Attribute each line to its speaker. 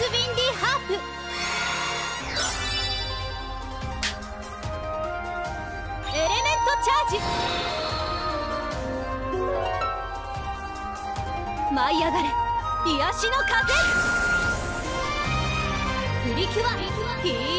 Speaker 1: ウィンディーハープ。エレメントチャージ。舞い上がれ癒しの風。プリキュアヒー